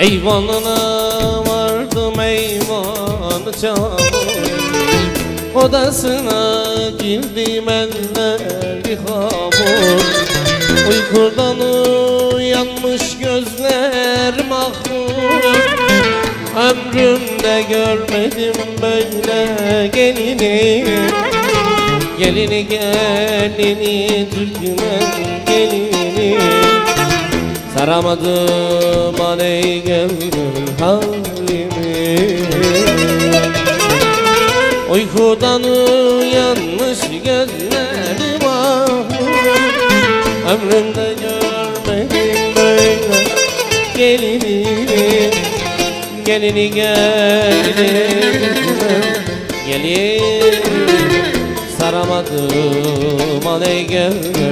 Eyvanına vardım eyvanı çamur, odasına girdim elleri hamur. Uykudan uyanmış gözler mahmur, ömrümde görmedim böyle gelini. Gelini gelini Türkmen gelini, saramadım aley gel halimi. Uykudan uyanmış gözlerim mahmur, ömrümde görmedim böyle gelini. Gelini gelini gelini, saramadım aley gel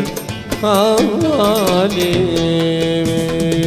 halimi.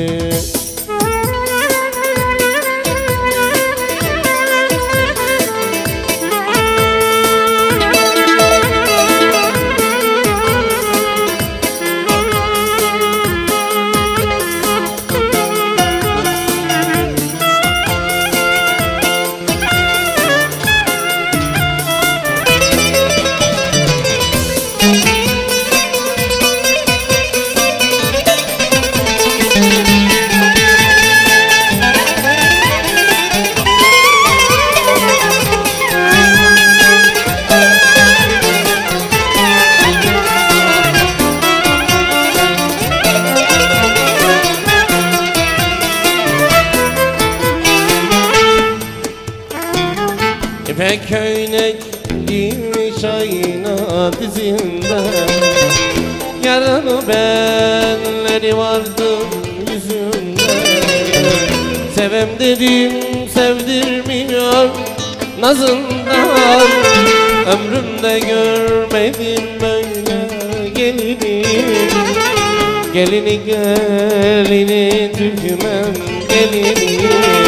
İpek köylek giymiş ayna dizinde, yaralı benleri vardı yüzünde. Sevem dedim sevdirmiyor nazından, ömrümde görmedim böyle gelini. Gelini gelini Türkmen gelini,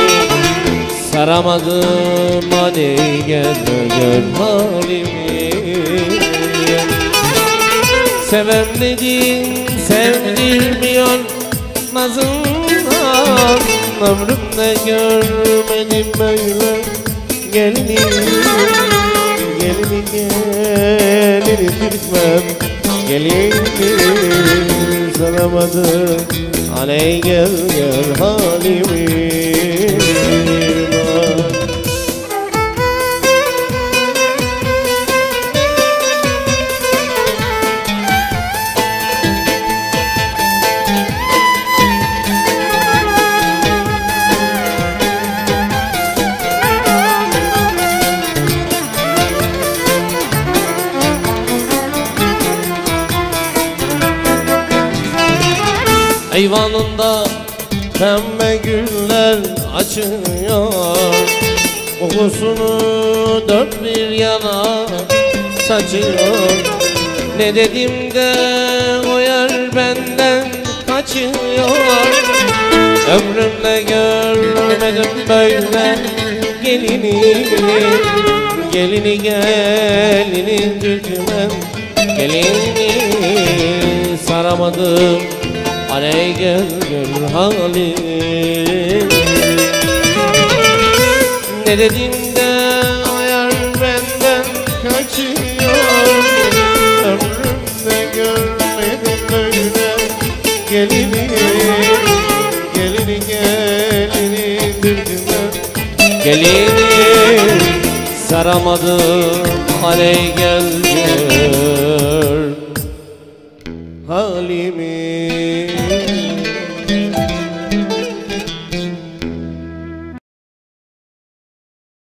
saramadım aley gel gör halimi. Sevem dedin sevdirmiyor nazından, ömrümde görmedim böyle gelini. Gelini gelini Türkmen gelini, saramadım aley gel gör halimi. Eyvanında pembe güller açıyor, kokusunu dört bir yana saçıyor. Ne dedim de o yer benden kaçıyor, ömrümde görmedim böyle gelini. Gelini gelini Türkmen gelini, saramadım aley gel gör halimi. Ne dedim de o yer benden kaçıyor, ömrümde görmedim böyle gelini. Gelini gelini Türkmen gelini, saramadım aley gel gör halimi.